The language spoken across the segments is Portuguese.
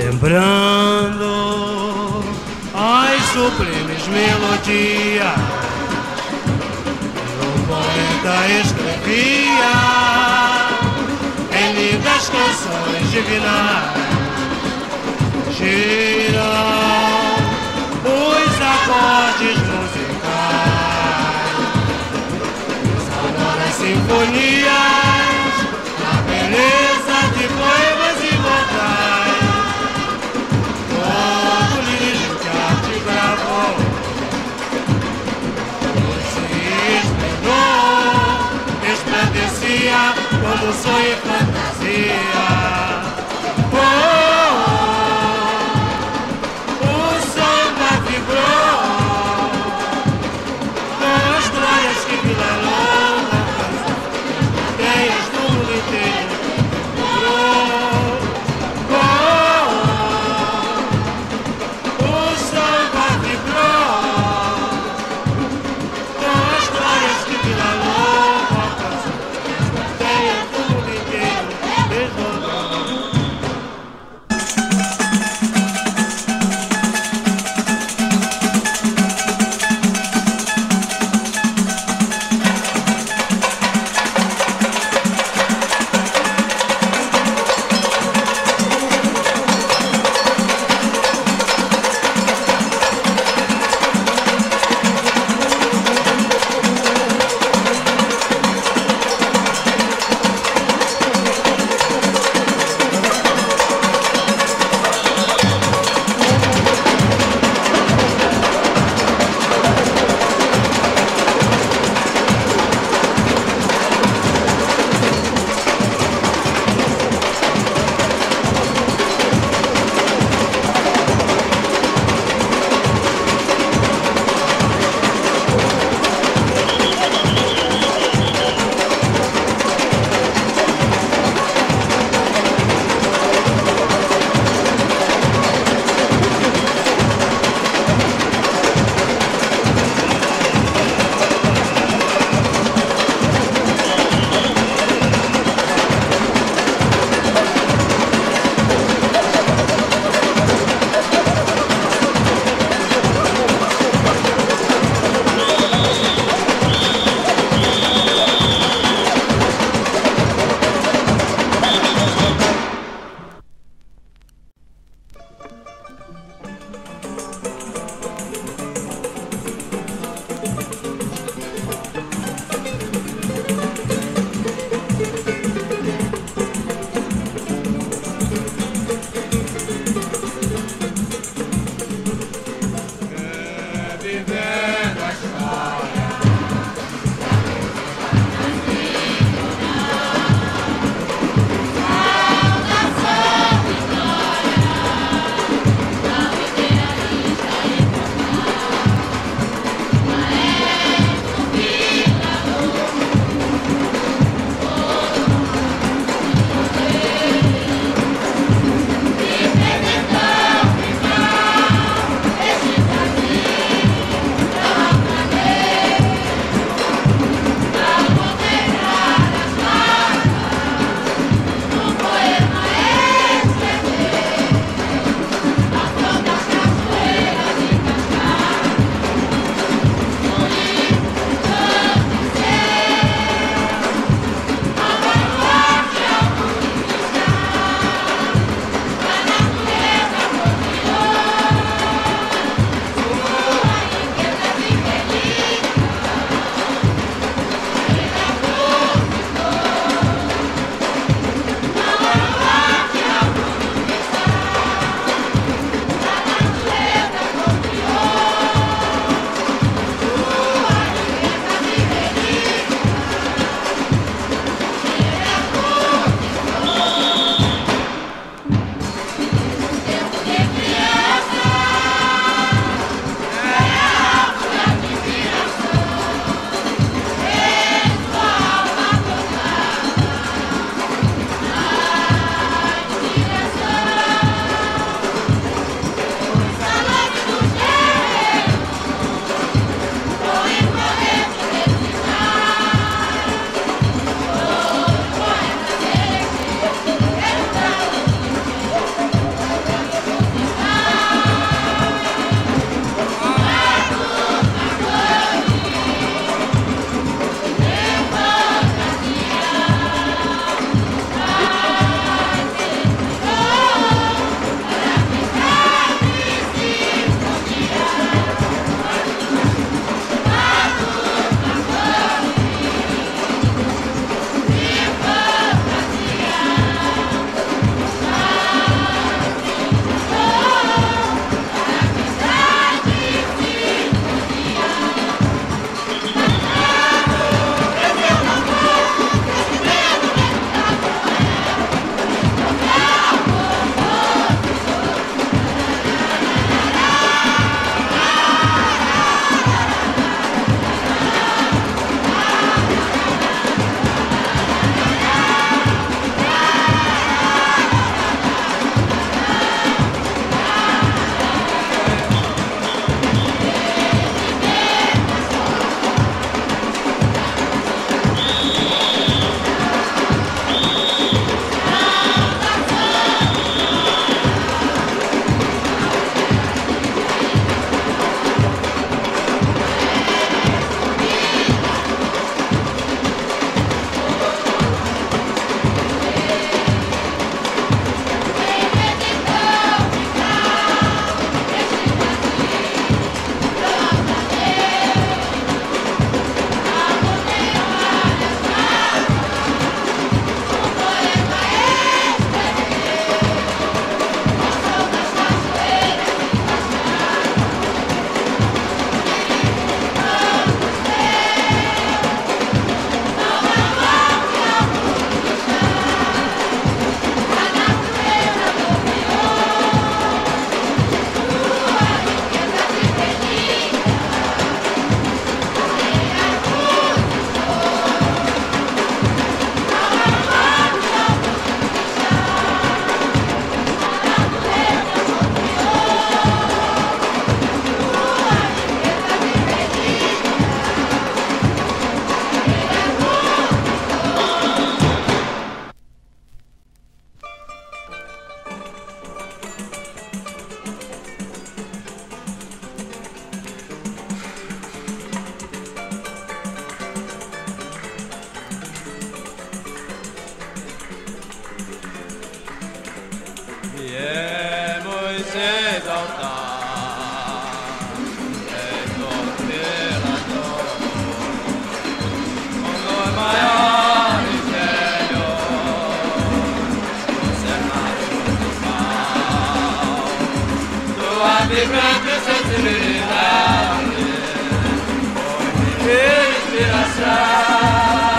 lembrando as sublimes melodias que o poeta escrevia em lindas canções divinas. Giram os acordes musicais, sonoras sinfonias, a beleza de poemas imortais. Todo livro que a arte gravou se esplendor, resplandecia como sonho e fantasia. Yeah. viemos exaltar, exaltador, honor maior e velho, conservado do mal, tua vibrante sensibilidade, foi inspiração.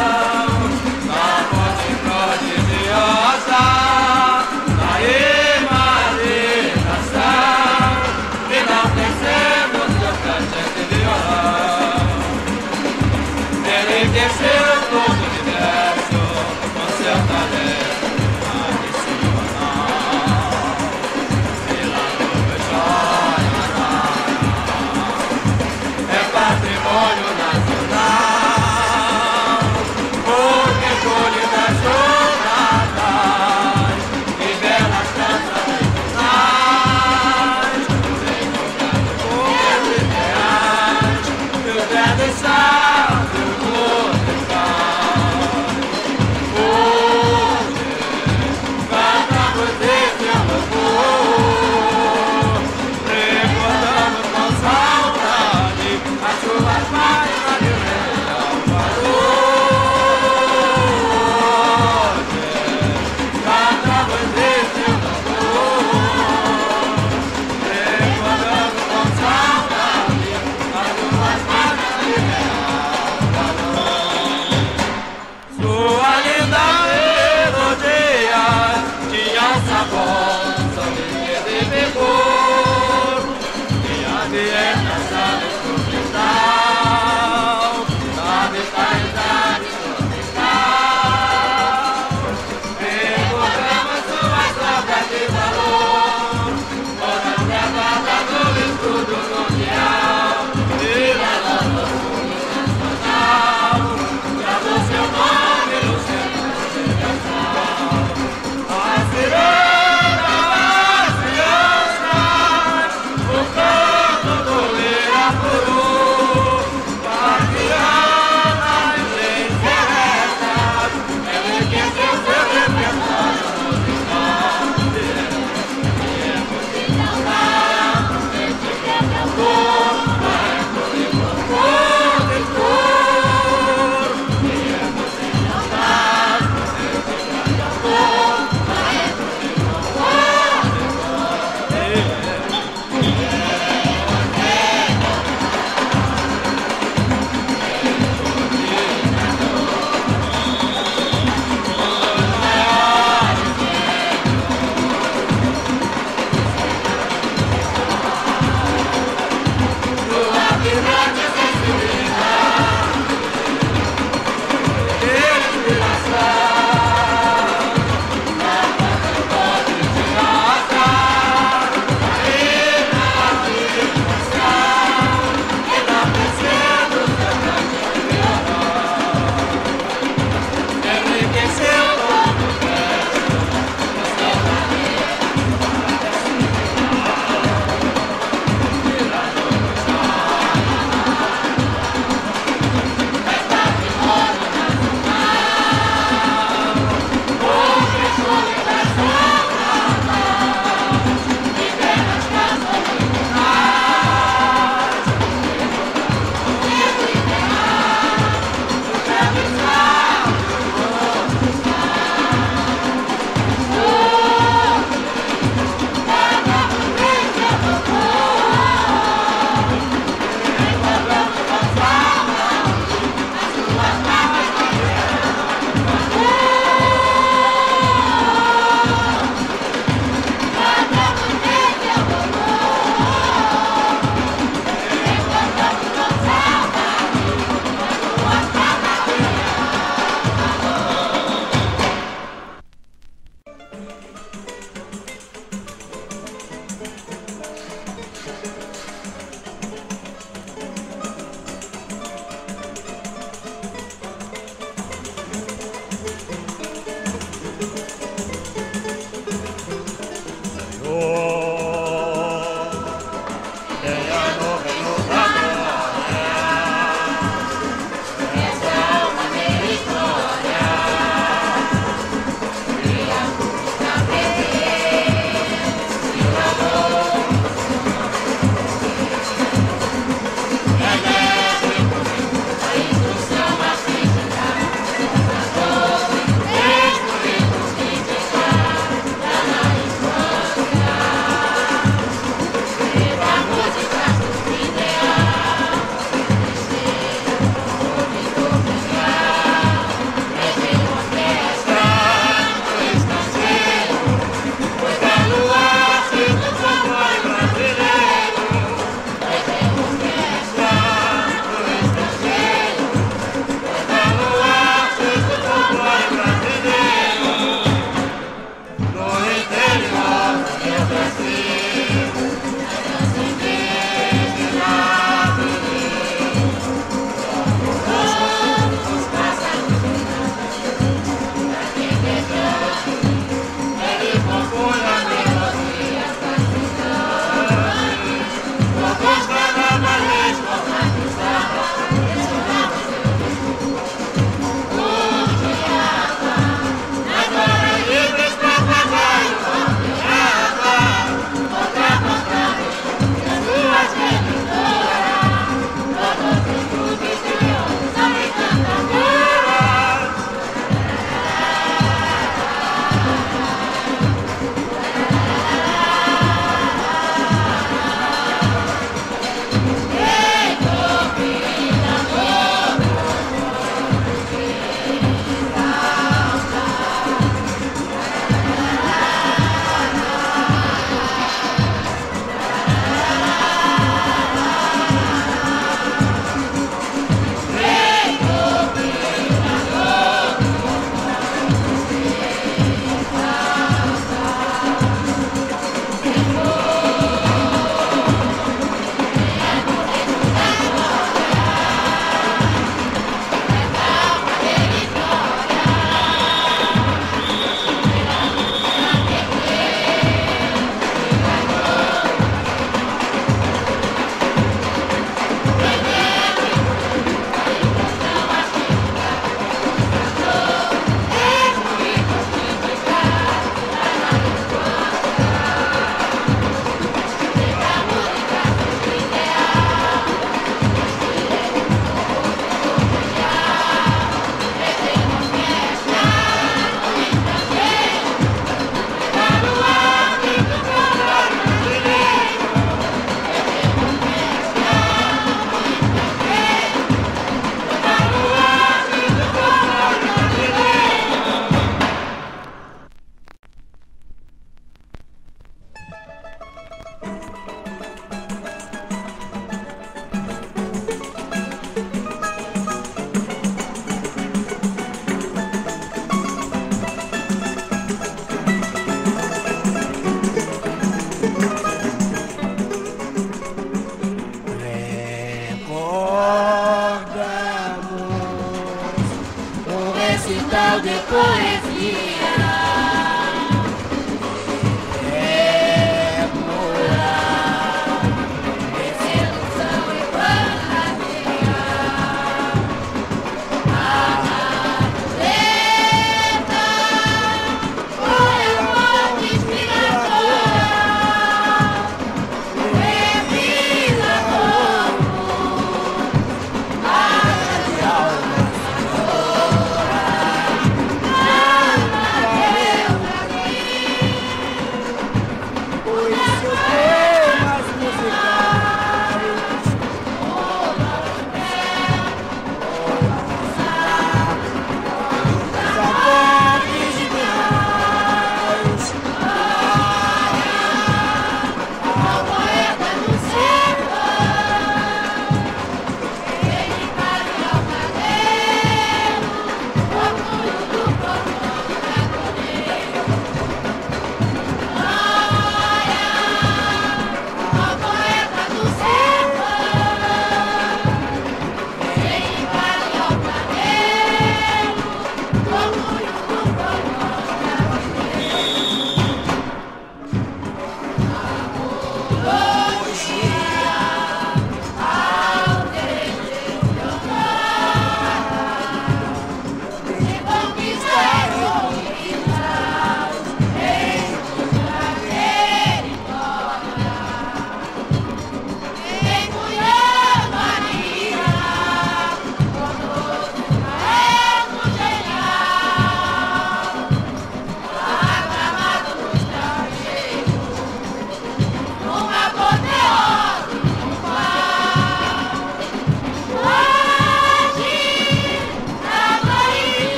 Enriqueceu todo o universo com seu talento adicional. Pela nuvem chora,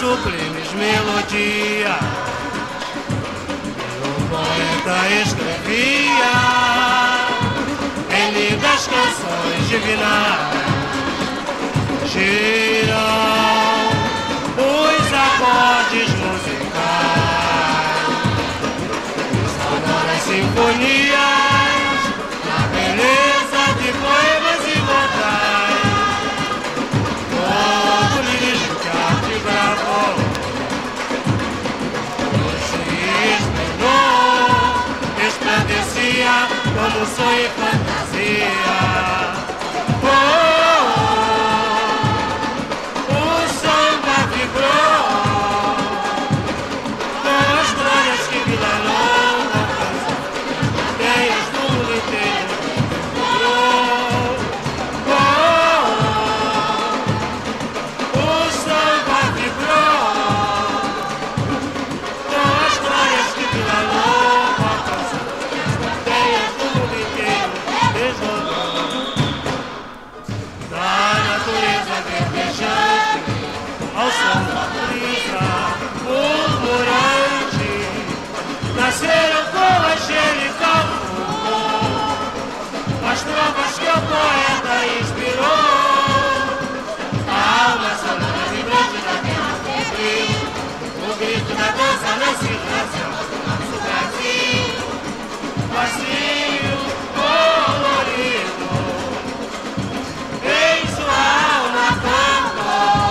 sublimes melodias que o poeta escrevia em lindas canções divinas. Giram os acordes musicais, sonoras sinfonias, na beleza de poemas imortais. Todo lírico que a arte gravou se esplendor, resplandecia como sonho e fantasia. Ao som da brisa murmurante, nasceram com angelical fulgor as trovas que o poeta inspirou. A alma sonora vibrante da terra febril, o grito da dança na circulação do nosso Brasil, vazio, colorido, em sua alma cantou.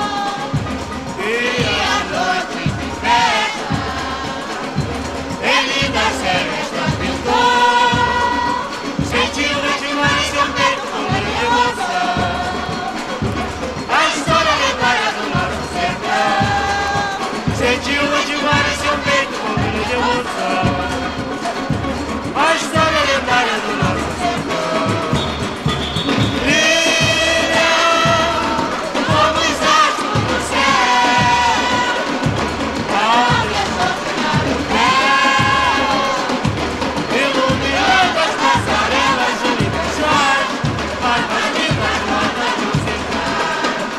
Sentiu de mar em seu peito com brilho de emoção, a história lendária do nosso sertão. Brilha como os astros do céu, abre as mãos no pé, iluminando as passarelas universais, as mais lindas notas musicais.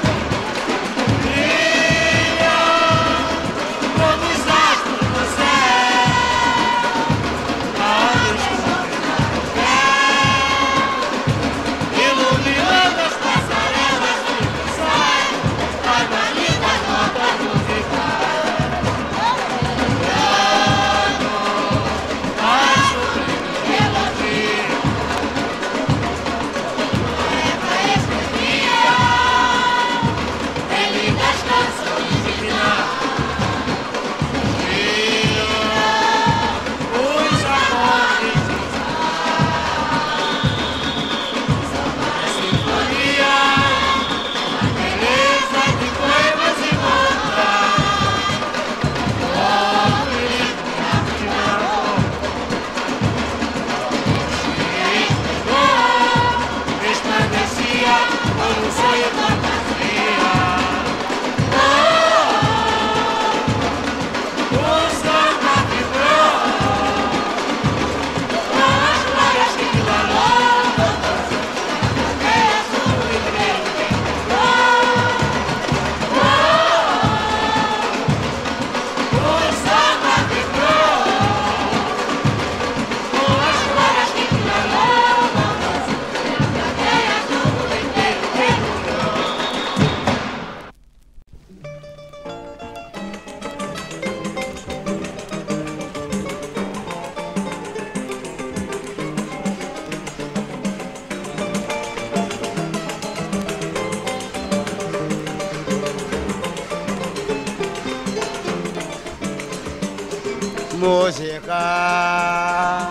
Música,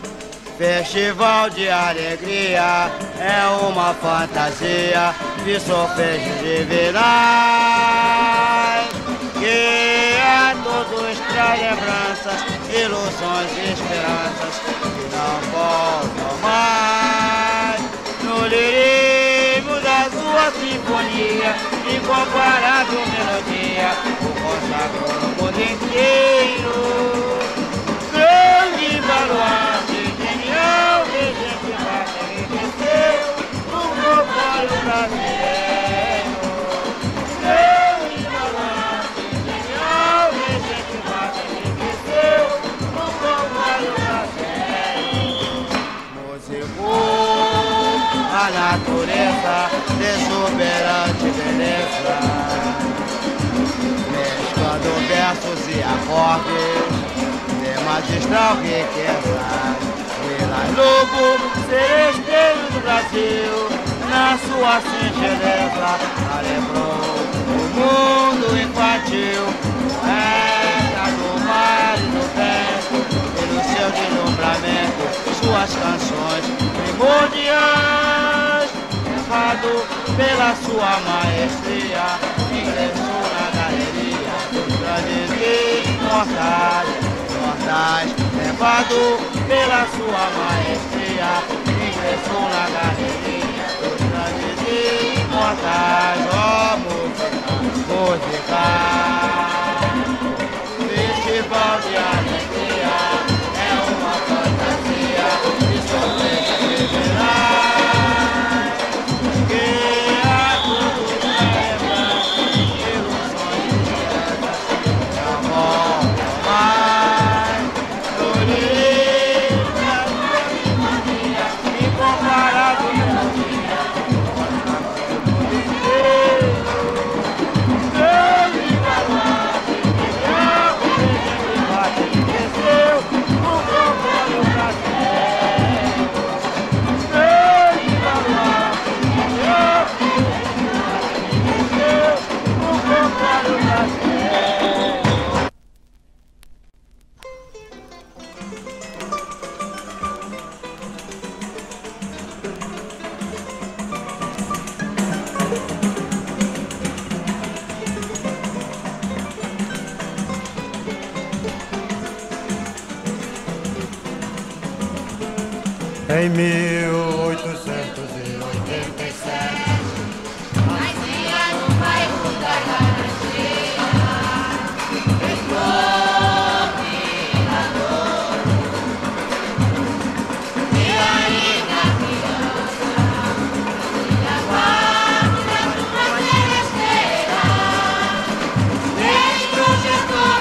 festival de alegria, é uma fantasia de solfejos divinais, que a todos traz lembranças, ilusões e esperanças que não voltam mais. No lirismo da sua sinfonia, incomparável melodia, o consagrou no mundo inteiro. Grande baluarte genial, legitimar enriqueceu o monopólio brasileiro. Grande baluarte a natureza de exuberante beleza, mesclando versos e acordes de magistral riqueza. Vila Lobo, seresteiro do Brasil, na sua singeleza, alegrou o mundo infantil. Poeta do mar e do vento, pelo seu deslumbramento, suas canções primordiais, levado pela sua maestria, ingressou na galeria dos grandes imortais, levado pela sua maestria, ingressou na galeria dos grandes imortais. Ó, música, festival de alegria, é uma fantasia de sorpresa revelar, que a todos lembra ilusões e de amor mais florida, incomparável melodia, em 1887. Nascia no bairro da Laranjeira, Heitor Mirador, e ainda criança, filha guarda da turma teresteira, ele projetou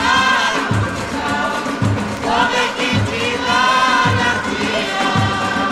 revolucionário musical, como equipe da anarquia.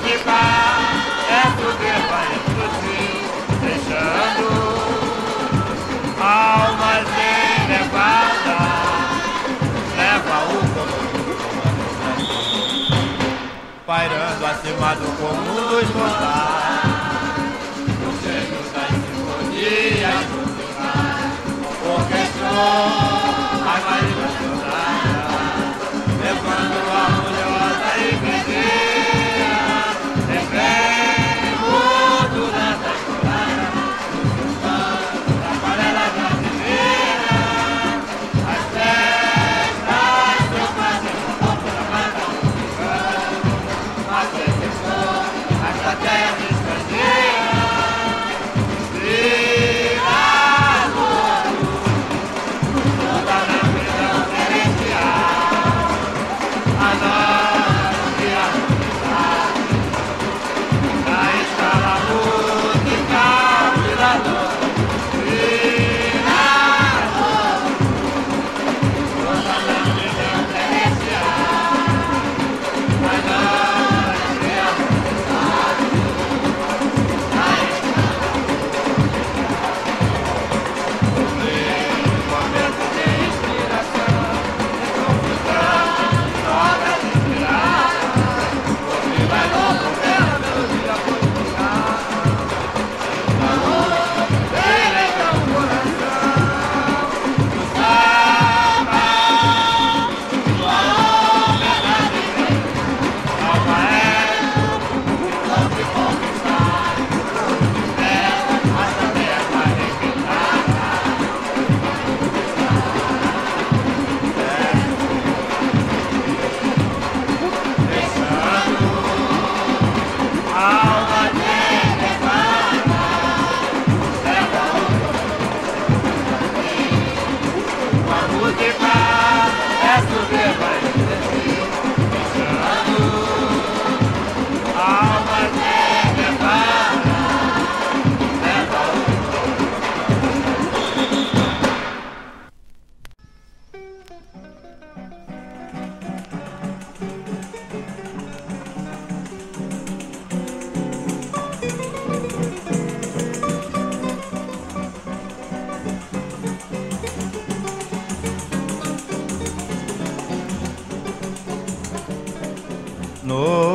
música é subir, vai explodir, deixando almas elevadas, leva o comando, pairando acima do comum dos mortais, no centro das sinfonias musicais, orquestrou as marinas douradas, levando a orgulhosa igreja, refém mudo nessa escolada, da panela brasileira, as festas do fazendo pouco da banda mexicana, a percepção, as plateias estrangeiras, virado toda na vida celestial, a nossa harmonizada, na escala musical de la noite, virado toda na vida celestial, a nossa harmonizada, na escala momento de inspiração, de confusão, notas inspiradas, ouve vai louco pela melodia musical, da luz, direita ao coração, do samba, do homenagem ao maestro, que soube conquistar, mas também é para respeitar. Alma elevada, leva a música é subir, vai descer, deixando alma elevada, leva No